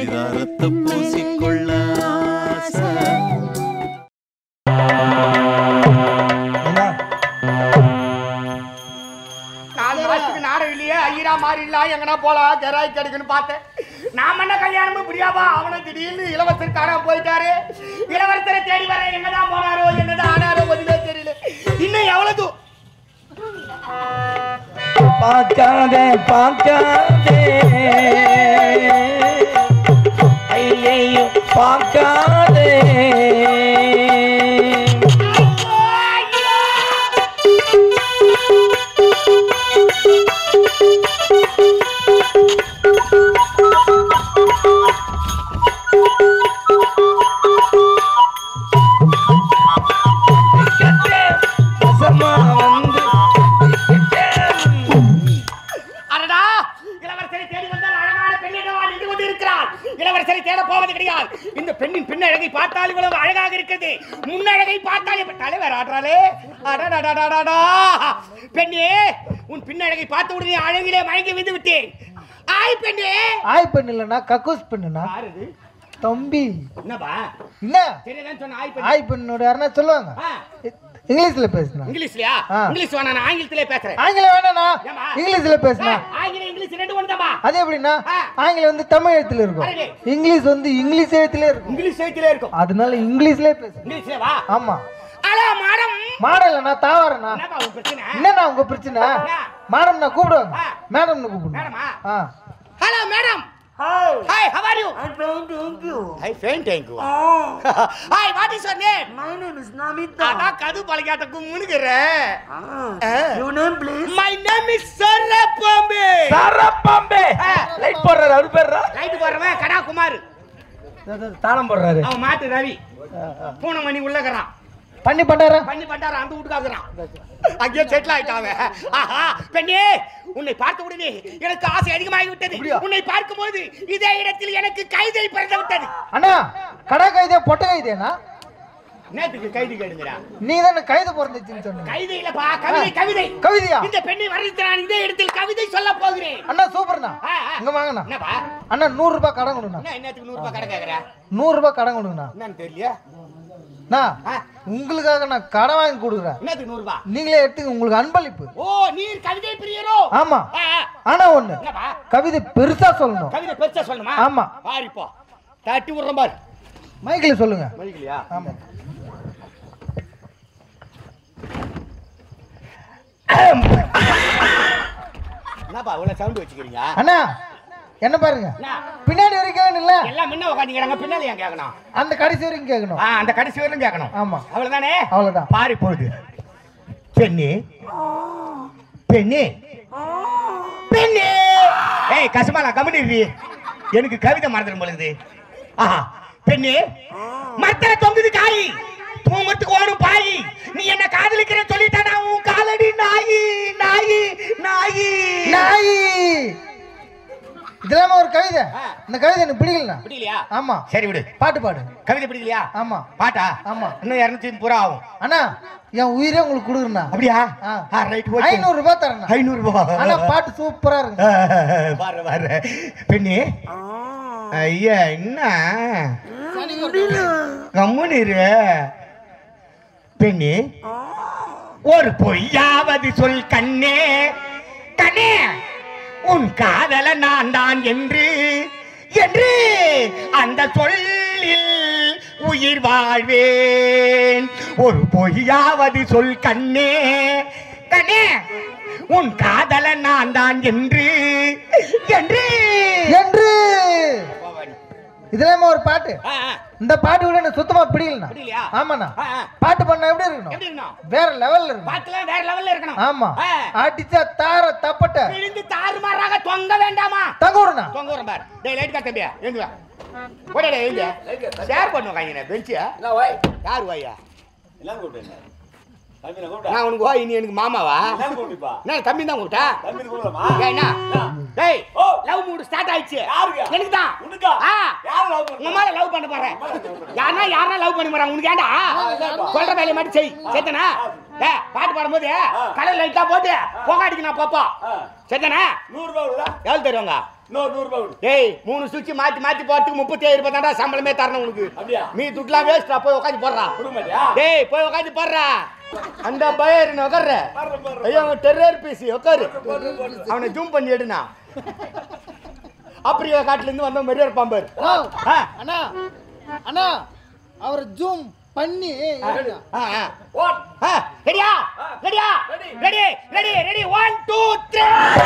பரிதாரத்தை பூசிக்கொள்ள நாடகம் இல்லையே ஐயரா மாறிடலாம் எங்கன்னா போலாம் ஜெராய் கிடைக்குன்னு பார்த்தேன். நாம என்ன கல்யாணமும் முடியாமா அவனை திடீர்னு இளவரசர் காணாம போயிட்டாரு. இளவரசரை தேடி வர எங்கதான் போனாரோ என்னதான் ஆனாரோ ஒண்ணுமே தெரியல. இன்னும் எவ்வளவு பார்க்காதே பார்க்காதே ஐயையோ பார்க்காதே இந்த பெண்ணின் பின்னழகை பார்த்தால் இவ்வளவு அழகாக இருக்கிறது. முன்னழகை பார்த்தால் தலைவர் ஆடுறாளே. பெண்ணே உன் பின்னழகை பார்த்த உடனே அழகிலே மயங்கி விழுந்து விட்டேன். ஆய் பெண்ணே. ஆய் பெண் இல்லனா கக்கூஸ் பெண்ணுனா தம்பி என்னப்பா என்ன சரிதான் சொன்ன. ஆய் பெண் ஆய் பெண்ணோட யாரனா சொல்லுவாங்க இங்கிலீஷ்ல பேசுனா. இங்கிலீஷ்லயா? இங்கிலீஷ் வேணா நான் ஆங்கிலத்திலே பேசுறேன். ஆங்கிலம் வேணானா இங்கிலீஷ்ல பேசுனா. ஆங்கிலம் இங்கிலீஷ் ரெண்டு ஒண்ணுதாமா. அது எப்படின்னா ஆங்கிலம் வந்து தமிழ் எழுத்துல இருக்கும், இங்கிலீஷ் வந்து இங்கிலீஷ் எழுத்துல இருக்கும். இங்கிலீஷ் எழுத்துல இருக்கும், அதனால இங்கிலீஷ்லயே பேசு. இங்கிலீஷ்ல வா. ஆமா. Hello madam. மாடலனா தாவரனா என்னப்பா உங்க பிரச்சனை? என்னன்னா உங்க பிரச்சனை? மேடம் நான் கூப்பிடுவாங்க. மேடம் நான் கூப்பிடுங்க. மேடமா? Hello madam. Hi, how are you? I'm fine, thank you. I fine, thank you. Hi, what is your name? My name is Namita. Ada kadu palagata kummunukira. Your name please? My name is Sarapambe. Sarapambe. Light போடுறாரு அவரு பேரா? Light போடுறவன் கடா குமார். தாளம் போடுறாரு. அவன் மாட்டு ரவி. பூனமணி உள்ளக்கறான். பண்ணி பண்டாரா அந்த வீட்டுக்காகறான். அங்கே செட்டில் ஆயிட்டாங்க. ஆஹா பெண்ணே உன்னை பார்த்த உடனே எனக்கு ஆசை அதிகமாகி விட்டது. உன்னை பார்க்கும்போது இதே இடத்தில் எனக்கு கைதை பிறந்து விட்டது. அண்ணா கடை கைதே பொட்ட கைதேனா? நேத்துக்கு கைது கேடுங்கடா. நீ தான கைது பிறந்துச்சுன்னு சொன்னீங்க. கைது இல்லப்பா, கவிதை. கவிதை கவிதையா? இந்த பெண்ணை வர்ணித்து நான் இதே இடத்தில் கவிதை சொல்ல போகிறேன். அண்ணா சூப்பர்ண்ணா. இங்க வாங்கண்ணா. என்னப்பா அண்ணா 100 ரூபாய் கடன் கொடுங்கண்ணா. என்ன என்னத்துக்கு 100 ரூபாய் கடன் கேக்குற? 100 ரூபாய் கடன் கொடுங்கண்ணா. என்னன்னு தெரியல. உங்களுக்காக நான் கடன் வாங்கி கொடுக்குறேன். என்னத்துக்கு 100 ரூபாய்? நீங்களே எடுத்துங்க, உங்களுக்கு அன்பளிப்பு. ஓ நீர் கவிதை பிரியரோ? ஆமா. ஆனா ஒண்ணு கவிதை பெருசா சொல்லணும். கவிதை பெருசா சொல்லணுமா? ஆமா. பாரிப்பா தட்டி விடுறேன் பாரு. மைக்ல சொல்லுங்க. மைக்லயா? ஆமா. என்னப்பா இவ்வளவு சவுண்ட் வச்சுக்கிறீங்க? அண்ணா என்ன பாருங்க, பின்னாடி வரைக்கும் கேட்கணும் இல்ல? எல்லாம் முன்ன உட்காந்துக்கிறாங்க, பின்னாடி ஏன் கேட்கணும்? அந்த கடைசி வரைக்கும் கேட்கணும். அந்த கடைசி வரைக்கும் கேட்கணும். ஆமா அவ்வளவுதானே? அவ்வளவுதான். பாரி போகுது. பெண்ணே பெண்ணே பெண்ணே. ஏய் கசமாலா கம்முனு எனக்கு கவிதை மறந்துடும் பொழுது. ஆஹா பெண்ணே மரத்துல தொங்குது காய், தூங்கத்துக்கு ஓடும் பாய், நீ என்ன காதலிக்கிற சொல்லிட்டா நான் உன் காலடி நாயி நாயி நாயி நாயி. இதெல்லாம் ஒரு கவிதை. இந்த கவிதை எனக்கு பிடிக்கல. பிடிக்கலையா? ஆமா. சரி விடு, பாட்டு பாடு. கவிதை பிடிக்கலையா? ஆமா. பாட்டா? ஆமா. இன்னும் 230 ஆகும். அண்ணா என் உயிரே உங்களுக்கு கொடுக்குறேன். அப்படியா? ரைட். 500 ரூபாய் தரேன். 500 ரூபாய். ஆனா பாட்டு சூப்பரா இருக்கு. வர வர பெண்ணே. ஐயா என்ன கம்முனிரு பெண்ணே. ஒரு பொய்யாவது சொல் கண்ணே கண்ணே, உன் காதல நான் தான் என்று என்று அந்த சொல்லில் உயிர் வாழ்வேன். ஒரு பொய்யாவது சொல் கண்ணே கண்ணே, உன் காதல நான் தான் என்று என்று என்று. இதெல்லாம் ஒரு பாட்டு. இந்த பாட்டு கூட எனக்கு சுத்தமா பிடிக்கல. ஆமாண்ணா. பாட்டு பண்ணா எப்படி இருக்கணும்? வேற லெவல்ல இருக்கணும். பாட்டுல வேற லெவல்ல இருக்கணும். ஆமா. அடிச்சா தார தப்பட்ட விழுந்து தாறுமாறாக தொங்க வேண்டாமா? தொங்க விடுனா. தொங்க விடுறேன் பாரு. டேய் லைட் கா தம்பியா, ஏந்து வா. ஓடடே ஏந்து. ஷேர் பண்ணுங்க கையில பெஞ்சியா. நான் வாய். யார் வாயா? எல்லாம் கூப்பிடுங்க. தம்பி நான் கூப்பிட்டா. நான் உனக்கு வாய், நீ எனக்கு மாமாவா? எல்லாம் கூப்பிடுப்பா. நான் தம்பி தான் கூப்பிட்டா. தம்பி கூப்பிடலாமா? ஏய்னா. டேய் லவ் மூட் ஸ்டார்ட் ஆயிடுச்சு. யாருக்கு? எனக்கு தான். உனக்கா? யார் லவ் பண்ணு? உங்க மேல லவ் பண்ண போறேன். யாரனா லவ் பண்ணி போறாங்க. உனக்கு ஏண்டா? சொல்ற வேலைய மட்டும் செய். சேத்தனா? டேய் பாட்டு பாடும்போது கலர் லைட்டா போட்டு போக அடிக்கணும் பாப்பா. சேத்தனா? 100 ரூபாய் விடுடா. எவ்வளவு தருவாங்க? ஏய் 3 சுவிட்ச் மாத்தி போறதுக்கு 37 ரூபாய் தான்டா சம்பளமே தரணும் உனக்கு. மீ துட்லாம் வேஸ்டா போய் உட்காந்து போடுறா. டேய் போய் உட்காந்து போடுறா. அந்த பயர் உட்கார்ற. ஐயோ டெரர் பீஸ் உட்காரு. அவனை ஜூம் பண்ணி எடுனா. அப்படியே காட்டுல இருந்து வந்த மாதிரியே இருப்பான் பாரு. அண்ணா அண்ணா அவர் ஜூம் பண்ணி ரெடியா ரெடியா ரெடி ரெடி ரெடி 1 2 3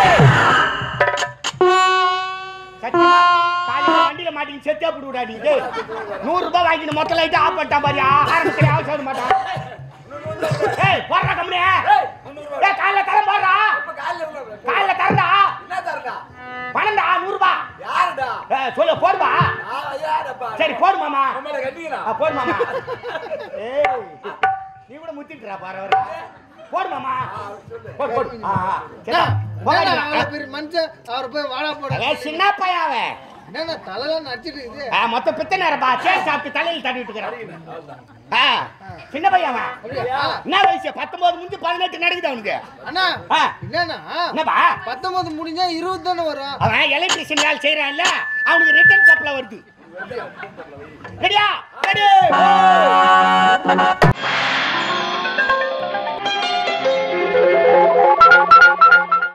சத்தியமா காலையில வண்டியில மாட்டிங்க செத்தே போடுடா நீ. 100 ரூபாய் வாங்கிட்டு மொத்த லைட் ஆஃப் பண்ணிட்டா பாரியா. ஆரம்பத்துல அவசரம் மாட்டான். ஏய் போறா கம்பெனி. ஏய் காலைல தர போறா. காலைல தரடா. என்ன தரடா? பணம்டா 100 ரூபாய். யாருடா? சொல்ல போடுமா. சரி போடு மாமா. நம்மள கட்டினா. போடு மாமா. ஏய் நீ கூட முத்திட்டறா பாரு வர. போடு மாமா. போடு போடு. சரி போடா. பெரிய மனுஷன் அவர் போய் வாடா போடா. ஏய் சின்ன பையன் அவன். என்னன்னா தலைலாம் நடிச்சிட்டு இது. மொத்த பித்த நேரப்பா சேர் சாப்பிட்டு தலையில தட்டிட்டு இருக்கறான். சின்ன பையன் அவன். என்ன வயசு 19 முடிஞ்சு 18 நடக்குது அவனுக்கு. அண்ணா என்னன்னா என்னப்பா 19 முடிஞ்சா 20 தானே வரும். அவன் எலக்ட்ரிஷியன் வேலை செய்யறான்ல அவனுக்கு ரிட்டர்ன் சப்ளை வருது. ரெடியா ரெடி